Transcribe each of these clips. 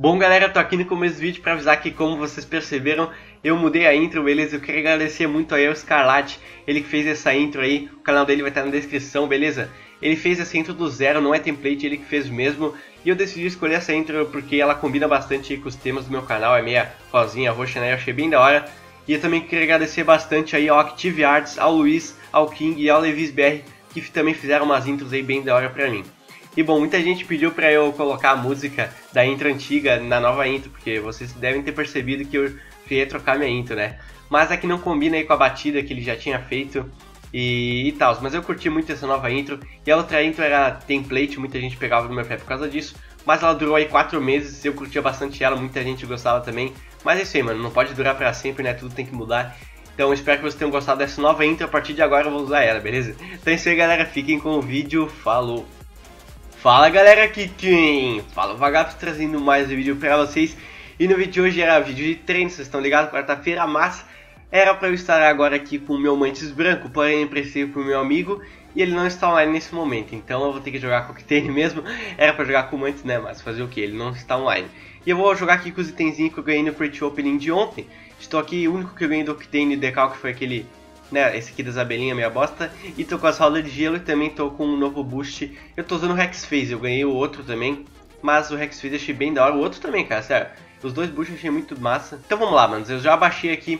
Bom galera, tô aqui no começo do vídeo pra avisar que, como vocês perceberam, eu mudei a intro, beleza? Eu queria agradecer muito aí ao Scarlat, ele que fez essa intro aí, o canal dele vai estar na descrição, beleza? Ele fez essa intro do zero, não é template, ele que fez mesmo, e eu decidi escolher essa intro porque ela combina bastante aí com os temas do meu canal, é meia rosinha, roxa, né? Eu achei bem da hora. E eu também queria agradecer bastante aí ao Active Arts, ao Luiz, ao King e ao LevisBR, que também fizeram umas intros aí bem da hora pra mim. E bom, muita gente pediu pra eu colocar a música da intro antiga na nova intro, porque vocês devem ter percebido que eu queria trocar minha intro, né? Mas aqui não combina aí com a batida que ele já tinha feito e tal. Mas eu curti muito essa nova intro, e a outra intro era template, muita gente pegava no meu pé por causa disso. Mas ela durou aí 4 meses, eu curtia bastante ela, muita gente gostava também. Mas é isso aí, mano, não pode durar pra sempre, né? Tudo tem que mudar. Então eu espero que vocês tenham gostado dessa nova intro, a partir de agora eu vou usar ela, beleza? Então é isso aí, galera, fiquem com o vídeo, falou! Fala galera, aqui quem fala o Vagaps, trazendo mais um vídeo pra vocês. E no vídeo de hoje era vídeo de treino, vocês estão ligados, quarta-feira, mas era pra eu estar agora aqui com o meu Mantis branco, porém eu emprestei pro meu amigo e ele não está online nesse momento, então eu vou ter que jogar com o Octane mesmo. Era pra jogar com o Mantis, né, mas fazer o que? Ele não está online. E eu vou jogar aqui com os itenzinhos que eu ganhei no Crate Opening de ontem. Estou aqui, o único que eu ganhei do Octane Decalque foi aquele, né, esse aqui das abelhinhas, meia bosta. E tô com as rodas de gelo e também tô com um novo boost. Eu tô usando o Hex Phase, eu ganhei o outro também, mas o Hex Phase eu achei bem da hora. O outro também, cara, sério. Os dois boosts eu achei muito massa. Então vamos lá, manos, eu já baixei aqui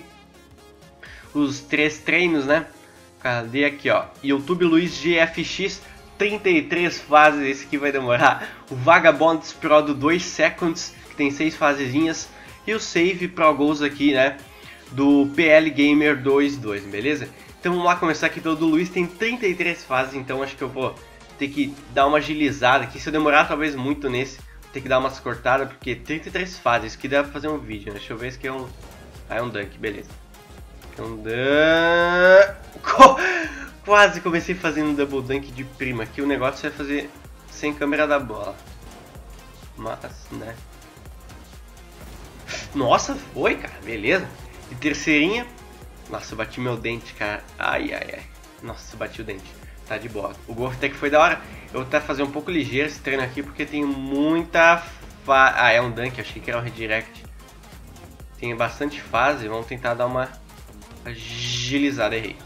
os 3 treinos, né. Cadê aqui, ó, YouTube Luiz GFX, 33 fases, esse aqui vai demorar. O Vagabonds Pro do 2 Seconds, que tem 6 fasezinhas. E o Save Pro Goals aqui, né, do PL Gamer 22, beleza? Então vamos lá começar aqui pelo do Luiz, tem 33 fases, então acho que eu vou ter que dar uma agilizada aqui. Se eu demorar talvez muito nesse, vou ter que dar umas cortadas, porque 33 fases, isso aqui dá pra fazer um vídeo, né? Deixa eu ver se aqui é um... Ah, é um dunk, beleza. É um dunk... Quase comecei fazendo um double dunk de prima, aqui o negócio é fazer sem câmera da bola. Mas, né... Nossa, foi, cara, beleza. De terceirinha. Nossa, eu bati meu dente, cara. Ai, ai, ai. Nossa, eu bati o dente. Tá de boa. O golfe até que foi da hora. Eu vou tentar fazer um pouco ligeiro esse treino aqui, porque tem muita Ah, é um dunk, achei que era um redirect. Tem bastante fase, vamos tentar dar uma agilizada, errei.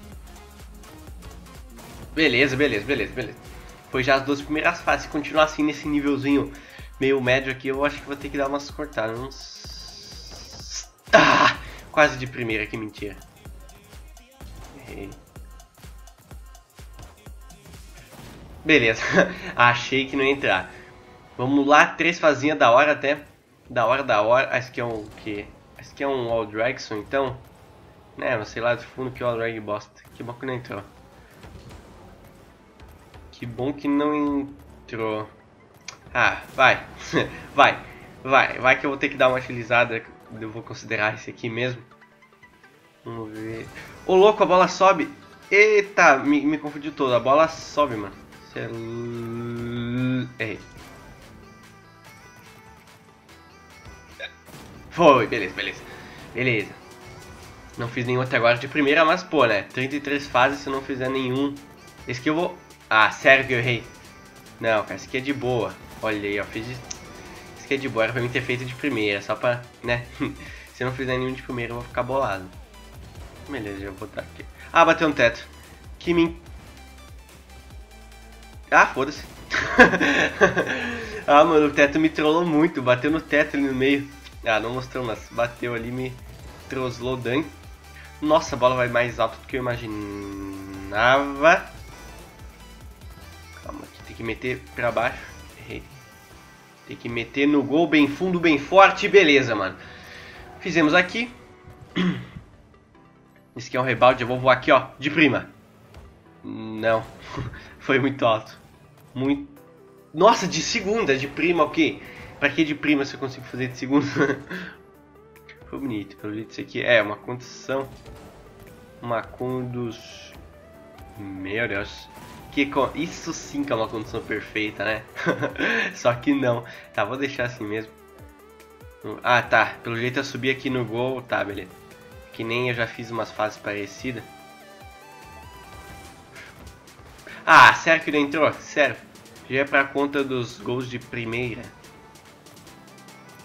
Beleza, beleza, beleza, beleza. Foi já as 2 primeiras fases. Se continuar assim nesse nívelzinho meio médio aqui, eu acho que vou ter que dar umas cortadas. Ah, quase de primeira, que mentira. Errei. Beleza, achei que não ia entrar. Vamos lá, 3 fazinhas da hora até. Da hora, da hora. Ah, esse aqui é um que? Esse aqui é um All Dragson, então. Né, não sei lá do fundo que o All Drag bosta. Que bom que não entrou. Que bom que não entrou. Ah, vai. Vai que eu vou ter que dar uma agilizada. Eu vou considerar esse aqui mesmo. Vamos ver. Ô louco, a bola sobe. Eita, me confundiu todo. A bola sobe, mano. Errei. Foi, beleza, beleza. Beleza. Não fiz nenhum até agora de primeira, mas pô, né? 33 fases, se eu não fizer nenhum. Esse aqui eu vou... Ah, sério que eu errei. Não, cara, esse aqui é de boa. Olha aí, ó, fiz de... Esse aqui é de boa, era pra mim ter feito de primeira, só pra, né? Se eu não fizer nenhum de primeira, eu vou ficar bolado. Beleza, já vou botar aqui. Ah, bateu no teto. Que min... Ah, foda-se. Ah, mano, o teto me trollou muito. Bateu no teto ali no meio. Ah, não mostrou, mas bateu ali, me troslou dano. Nossa, a bola vai mais alto do que eu imaginava. Calma, aqui tem que meter pra baixo. Errei. Tem que meter no gol bem fundo, bem forte. Beleza, mano. Fizemos aqui. Esse aqui é um rebound. Eu vou voar aqui, ó, de prima. Não. Foi muito alto. Muito... Nossa, de segunda, de prima, ok. Pra que de prima se eu consigo fazer de segunda? Foi bonito, pelo jeito isso aqui é uma condição. Uma conduz... Meu Deus. Isso sim que é uma condição perfeita, né? Só que não. Tá, vou deixar assim mesmo. Ah, tá. Pelo jeito eu subi aqui no gol. Tá, beleza. Que nem eu já fiz umas fases parecidas. Ah, sério que não entrou? Sério. Já é pra conta dos gols de primeira.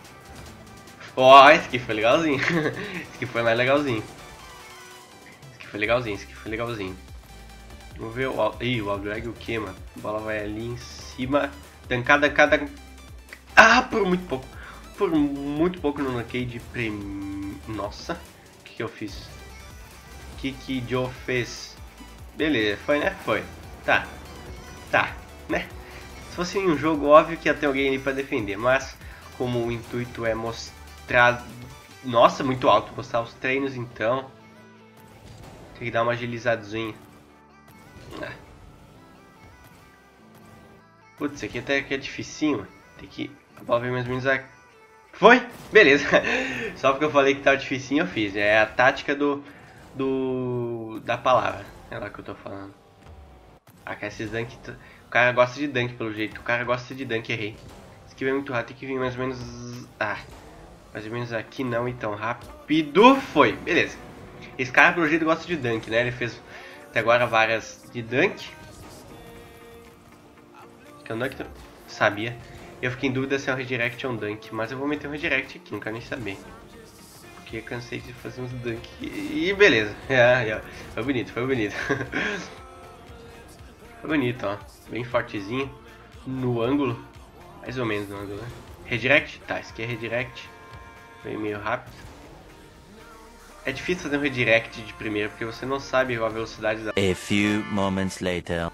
Ó, esse aqui foi legalzinho. Esse aqui foi mais legalzinho. Esse aqui foi legalzinho, esse aqui foi legalzinho. Vamos ver o... Ih, o Aldrag o que, mano? A bola vai ali em cima. Dancada. Ah, por muito pouco. Por muito pouco no arcade Nossa. O que eu fiz? O que Joe fez? Beleza, foi, né? Foi. Tá, né? Se fosse um jogo, óbvio que ia ter alguém ali pra defender. Mas, como o intuito é mostrar... Nossa, muito alto. Mostrar os treinos, então. Tem que dar uma agilizadinha. Putz, isso aqui até que é dificinho. Tem que... A bola vem mais ou menos aqui. Foi? Beleza. Só porque eu falei que tava dificinho eu fiz. É a tática da palavra. É lá que eu tô falando. Ah, cara, esses dunk... O cara gosta de dunk pelo jeito. O cara gosta de dunk, errei. Esse aqui vem muito rápido, tem que vir mais ou menos... Ah, mais ou menos aqui não ir tão rápido. Foi, beleza. Esse cara pelo jeito gosta de dunk, né? Ele fez até agora várias de dunk. Que é um dunk... Sabia. Eu fiquei em dúvida se é um redirect ou um dunk. Mas eu vou meter um redirect aqui, não quero nem saber. Porque eu cansei de fazer uns dunk. E beleza. Foi bonito, foi bonito. Foi bonito, ó. Bem fortezinho. No ângulo. Mais ou menos no ângulo, né? Redirect? Tá, esse aqui é redirect. Foi meio rápido. É difícil fazer um redirect de primeira, porque você não sabe a velocidade da... A few moments later.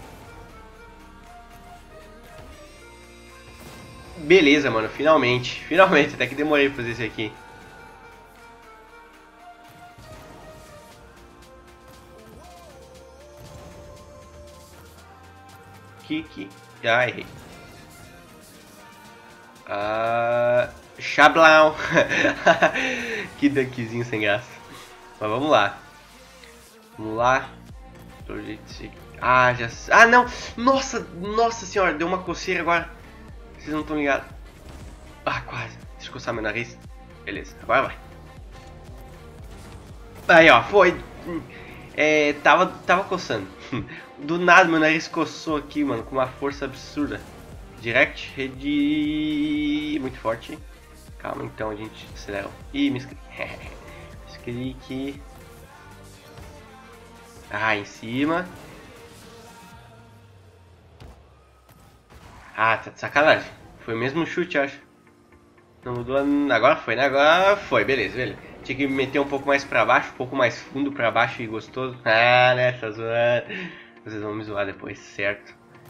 Beleza, mano. Finalmente. Finalmente. Até que demorei pra fazer isso aqui. Que... Ah, errei. Chablau. Que dunkzinho sem graça. Mas vamos lá. Vamos lá. Ah, já... Ah, não. Nossa senhora. Deu uma coceira agora. Vocês não estão ligados. Ah, quase. Deixa eu coçar meu nariz. Beleza. Agora vai. Aí, ó. Foi. Tava coçando. Do nada meu nariz coçou aqui, mano, com uma força absurda. Direct, rede... Muito forte. Calma, então a gente acelera. Ih, me clique. Ah, em cima. Ah, tá de sacanagem. Foi o mesmo chute, acho. Não mudou. Agora foi, né? Agora foi, beleza. Tinha que meter um pouco mais pra baixo, um pouco mais fundo pra baixo e gostoso. Ah, né? Tá zoando. Vocês vão me zoar depois, certo?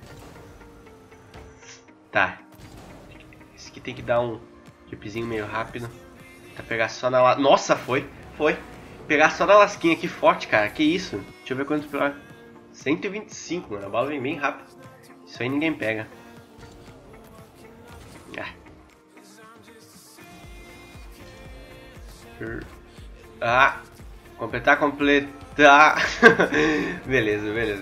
Tá. Esse aqui tem que dar um chipzinho meio rápido. Pra pegar só na... Nossa, foi. Pegar só na lasquinha aqui forte, cara. Que isso? Deixa eu ver quanto pior. 125, mano. A bola vem bem rápido. Isso aí ninguém pega. Completar. Beleza.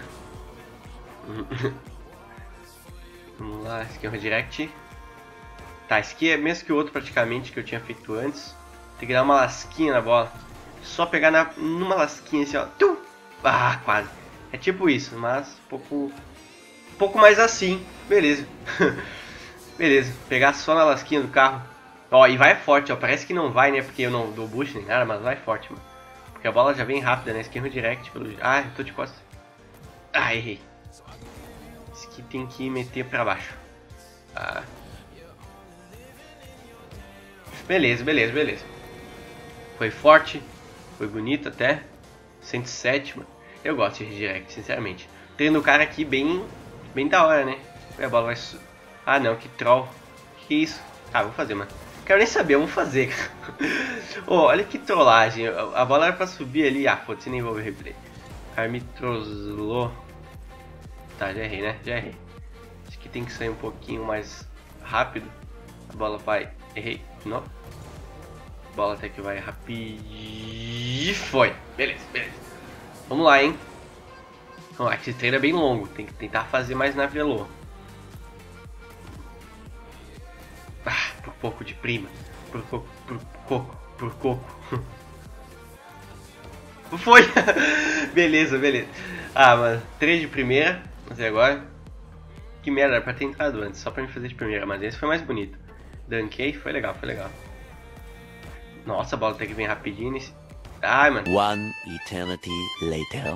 Vamos lá, esse aqui é o redirect. Tá, esse aqui é mesmo que o outro praticamente que eu tinha feito antes. Tem que dar uma lasquinha na bola. Só pegar numa lasquinha assim, ó. Ah, quase. É tipo isso, mas um pouco mais assim. Beleza. Beleza, pegar só na lasquinha do carro. Ó, e vai forte, ó. Parece que não vai, né? Porque eu não dou boost nem nada, mas vai forte, mano. Porque a bola já vem rápida, né? Esse aqui é um direct pelo... Ah, eu tô de costas. Ah, errei. Esse aqui tem que meter pra baixo. Ah. Beleza. Foi forte. Foi bonito até. 107, mano. Eu gosto de redirect, sinceramente. Tendo o cara aqui bem da hora, né? A bola vai... Ah, não, que troll. Que isso? Ah, vou fazer, mano. Quero nem saber, vamos fazer. Olha que trollagem. A bola era pra subir ali. Ah, foda-se, nem vou ver replay. O cara me trollou. Tá, já errei, né? Acho que tem que sair um pouquinho mais rápido. A bola vai... Errei. Não. A bola até que vai rápido. Foi. Beleza. Vamos lá, hein. Vamos lá, que esse treino é bem longo. Tem que tentar fazer mais na velo. Por pouco de prima. Por coco. Foi! Beleza. Ah, mano. 3 de primeira. Até agora. Que merda, era pra ter entrado antes. Só pra me fazer de primeira. Mas esse foi mais bonito. Dunkei, foi legal. Nossa, a bola até que vem rapidinho nesse... Ai, mano. One eternity later.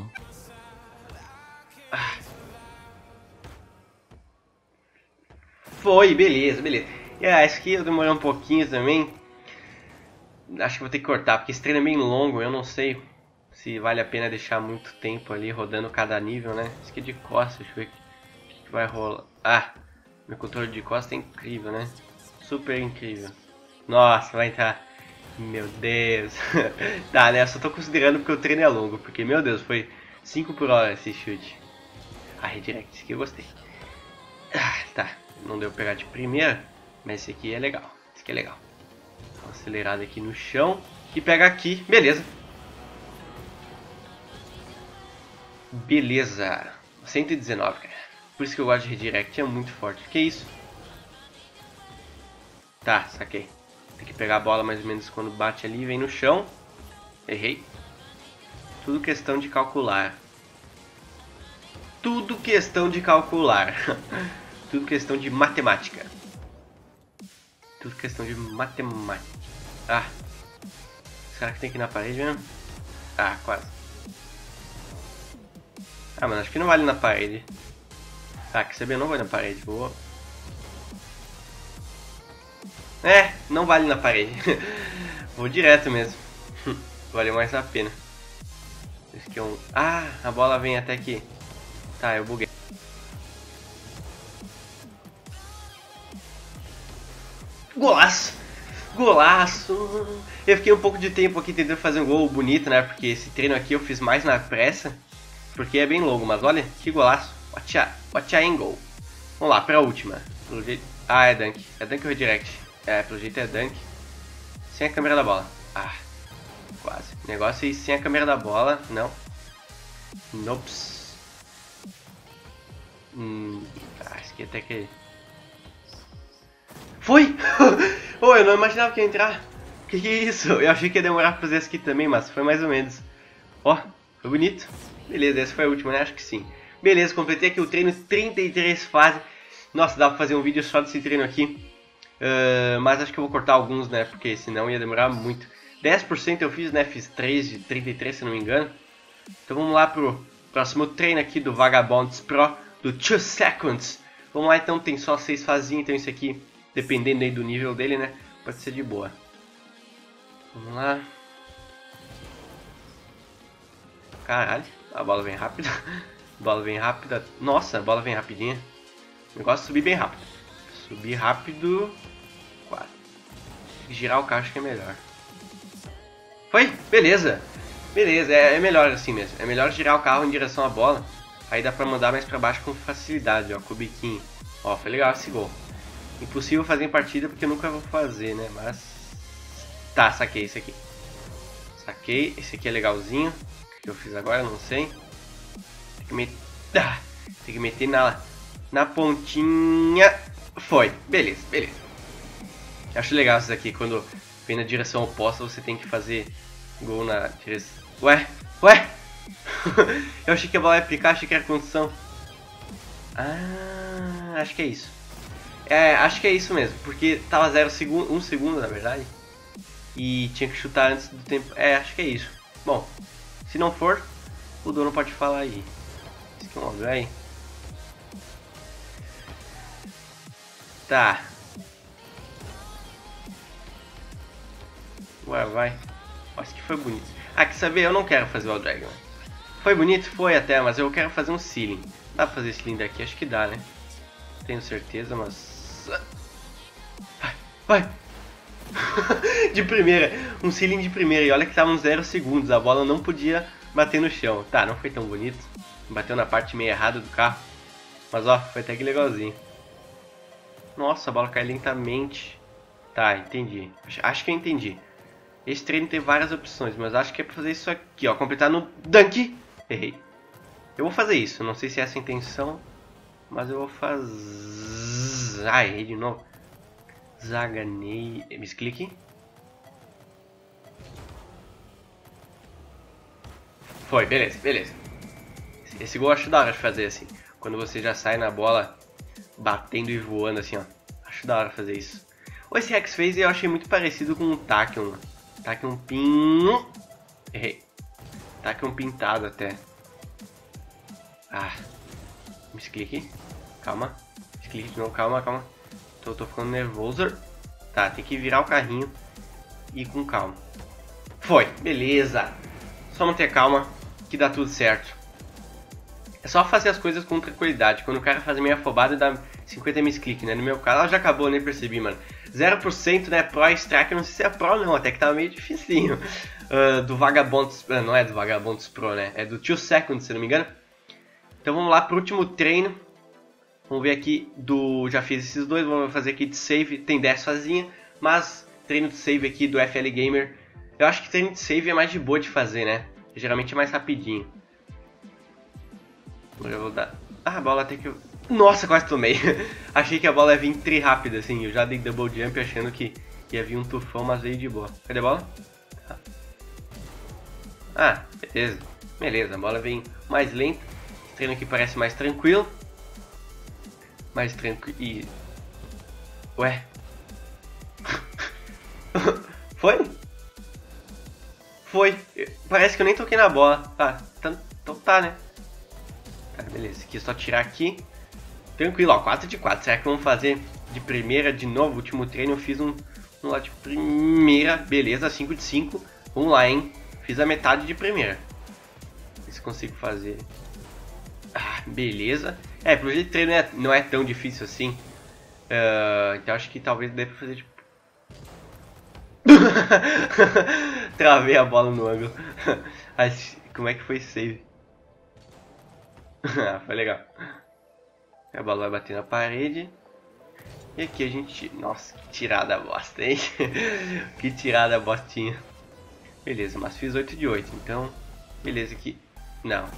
Foi, beleza, beleza. E acho que eu demorei um pouquinho também. Acho que vou ter que cortar, porque esse treino é bem longo. Eu não sei se vale a pena deixar muito tempo ali rodando cada nível, né? Isso aqui é de costas, deixa eu ver o que vai rolar. Ah, meu controle de costas é incrível, né? Super incrível. Nossa, vai entrar. Meu Deus. Tá, né? Eu só tô considerando porque o treino é longo. Porque, meu Deus, foi 5 por hora esse chute. Ah, redirect, esse aqui eu gostei. Ah, tá, não deu pra pegar de primeira, mas esse aqui é legal. Esse aqui é legal. Dá uma acelerada aqui no chão e pega aqui, beleza. Beleza. 119, cara. Por isso que eu gosto de redirect, é muito forte. Que isso? Tá, saquei. Tem que pegar a bola mais ou menos quando bate ali, vem no chão. Errei. Tudo questão de calcular. Tudo questão de calcular. Tudo questão de matemática. Tudo questão de matemática. Ah. Será que tem que ir na parede mesmo? Ah, quase. Ah, mas acho que não vale na parede. Ah, quer saber? Eu não vou na parede. Vou... É, não vale na parede. Vou direto mesmo. Vale mais a pena. Esse aqui é um... Ah, a bola vem até aqui. Tá, eu buguei. Golaço! Golaço! Eu fiquei um pouco de tempo aqui tentando fazer um gol bonito, né? Porque esse treino aqui eu fiz mais na pressa. Porque é bem longo, mas olha, que golaço. Watch a angle. Vamos lá, pra última. Pelo jeito... Ah, é dunk. É dunk ou redirect? É, pelo jeito é dunk. Sem a câmera da bola. Ah, quase. O negócio é ir sem a câmera da bola. Não. Nops. Esse aqui até que... Foi! Oh, eu não imaginava que ia entrar. Que é isso? Eu achei que ia demorar pra fazer esse aqui também, mas foi mais ou menos. Ó, foi bonito. Beleza, essa foi a última, né? Acho que sim. Beleza, completei aqui o treino 33 fases. Nossa, dá pra fazer um vídeo só desse treino aqui. Mas acho que eu vou cortar alguns, né? Porque senão ia demorar muito. 10% eu fiz, né? Fiz 3 de 33, se não me engano. Então vamos lá pro próximo treino aqui do Vagabonds Pro, do 2 Seconds. Vamos lá, então, tem só 6 fazinhas, então isso aqui, dependendo aí do nível dele, né? Pode ser de boa. Vamos lá. Caralho, a bola vem rápida. A bola vem rápida. Nossa, a bola vem rapidinha. O negócio é subir bem rápido. Subir rápido. 4. Girar o carro acho que é melhor. Foi? Beleza. Beleza, é melhor assim mesmo. É melhor girar o carro em direção à bola. Aí dá pra mandar mais pra baixo com facilidade, ó, com o biquinho. Ó, foi legal esse gol. Impossível fazer em partida porque eu nunca vou fazer, né? Mas... Tá, saquei esse aqui. Saquei. Esse aqui é legalzinho. O que eu fiz agora, não sei. Tem que meter na pontinha. Foi. Beleza, beleza. Acho legal isso aqui. Quando vem na direção oposta, você tem que fazer gol na direção... Ué? Eu achei que a bola ia picar, achei que era condição. Ah, acho que é isso. É, acho que é isso mesmo, porque tava 1 segundo na verdade. E tinha que chutar antes do tempo. É, acho que é isso. Bom, se não for, o dono pode falar aí. Esse aqui é um OG. Tá. Ué, vai. Acho que foi bonito. Ah, quer saber? Eu não quero fazer o All Dragon. Foi bonito? Foi até, mas eu quero fazer um ceiling. Dá pra fazer esse ceiling daqui? Acho que dá, né? Tenho certeza, mas... Vai! De primeira. Um ceiling de primeira. E olha que tava uns 0 segundos. A bola não podia bater no chão. Tá, não foi tão bonito. Bateu na parte meio errada do carro. Mas ó, foi até que legalzinho. Nossa, a bola cai lentamente. Tá, entendi. Acho que eu entendi. Esse treino tem várias opções, mas acho que é pra fazer isso aqui, ó. Completar no dunk. Errei. Eu vou fazer isso. Não sei se é essa a intenção, mas eu vou fazer... Ah, errei de novo. Zaganei... Misclick. Foi, beleza, beleza. Esse gol eu acho da hora de fazer assim. Quando você já sai na bola batendo e voando assim, ó. Acho da hora fazer isso. Esse X-Phase eu achei muito parecido com o Tachyon. Taque um pin... Errei. Taque um pintado até. Ah. Misclick. Calma. Misclick de novo. Calma, calma. Tô ficando nervoso. Tá, tem que virar o carrinho. E ir com calma. Foi. Beleza. Só manter calma que dá tudo certo. É só fazer as coisas com tranquilidade. Quando o cara faz meio afobado, dá 50 misclick, né? No meu caso, ela já acabou, nem percebi, mano. 0%, né? Pro Strike, eu não sei se é Pro não, até que tá meio dificinho. Do Vagabonds, não é do Vagabonds Pro, né? É do 2 Seconds, se não me engano. Então vamos lá pro último treino. Vamos ver aqui do... Já fiz esses dois, vamos fazer aqui de save. Tem 10 sozinha, mas treino de save aqui do FL Gamer. Eu acho que treino de save é mais de boa de fazer, né? Geralmente é mais rapidinho. Agora eu vou dar... Ah, a bola até que eu... Nossa, quase tomei. Achei que a bola ia vir tri rápida, assim. Eu já dei double jump achando que ia vir um tufão, mas veio de boa. Cadê a bola? Ah, beleza. Beleza, a bola vem mais lenta. Esse treino aqui parece mais tranquilo. Mais tranquilo. Ué? Foi? Foi. Parece que eu nem toquei na bola. Tá, então tá, né? Tá, beleza. Aqui é só tirar aqui. Tranquilo, ó. 4 de 4. Será que vamos fazer de primeira de novo? Último treino eu fiz um lá de primeira. Beleza, 5 de 5. Vamos lá, hein? Fiz a metade de primeira. Ver se consigo fazer. Ah, beleza. Pelo jeito o treino não é tão difícil assim. Então acho que talvez dê pra fazer tipo... Travei a bola no ângulo. Como é que foi save? Foi legal. A bola vai bater na parede. E aqui a gente... Nossa, que tirada bosta, hein? Que tirada bostinha. Beleza, mas fiz 8 de 8. Então, beleza aqui. Não.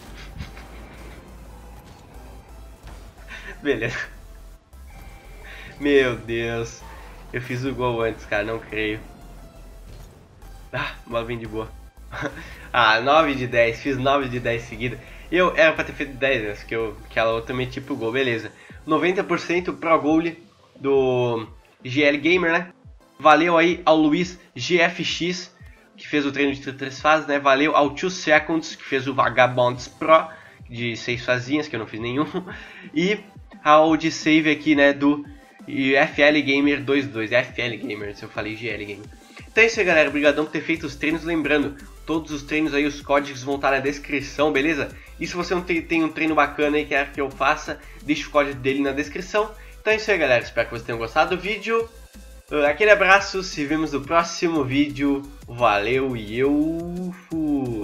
Beleza. Meu Deus. Eu fiz o gol antes, cara. Não creio. Ah, a bola vem de boa. Ah, 9 de 10. Fiz 9 de 10 seguida. Eu era pra ter feito 10, né? Que aquela outra meti pro gol. Beleza. 90% pro goal do GL Gamer, né? Valeu aí ao Luiz GFX, que fez o treino de 3 fases, né? Valeu ao 2 Seconds, que fez o Vagabonds Pro, de 6 fazinhas, que eu não fiz nenhum. E ao de save aqui, né? Do FL Gamer 22. FL Gamer, se eu falei GL Gamer. Então é isso aí, galera. Obrigadão por ter feito os treinos. Lembrando, todos os treinos aí, os códigos vão estar na descrição, beleza? E se você não tem um treino bacana aí que quer que eu faça, deixa o código dele na descrição. Então é isso aí, galera. Espero que vocês tenham gostado do vídeo. Aquele abraço. Se vemos no próximo vídeo. Valeu e eu fui.